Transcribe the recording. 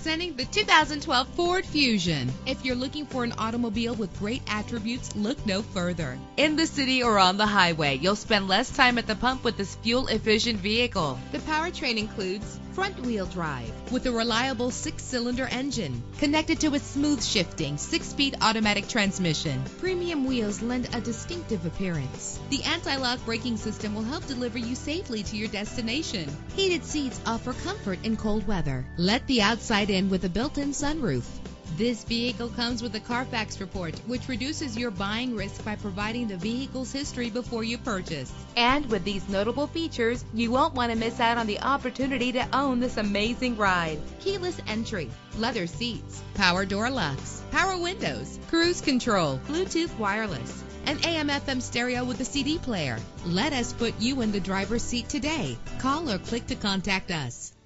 Presenting the 2012 Ford Fusion. If you're looking for an automobile with great attributes, look no further. In the city or on the highway, you'll spend less time at the pump with this fuel-efficient vehicle. The powertrain includes front-wheel drive with a reliable 6-cylinder engine connected to a smooth shifting 6-speed automatic transmission. Premium wheels lend a distinctive appearance. The anti-lock braking system will help deliver you safely to your destination. Heated seats offer comfort in cold weather. Let the outside in with a built-in sunroof. This vehicle comes with a Carfax report, which reduces your buying risk by providing the vehicle's history before you purchase. And with these notable features, you won't want to miss out on the opportunity to own this amazing ride. Keyless entry, leather seats, power door locks, power windows, cruise control, Bluetooth wireless, an AM/FM stereo with a CD player. Let us put you in the driver's seat today. Call or click to contact us.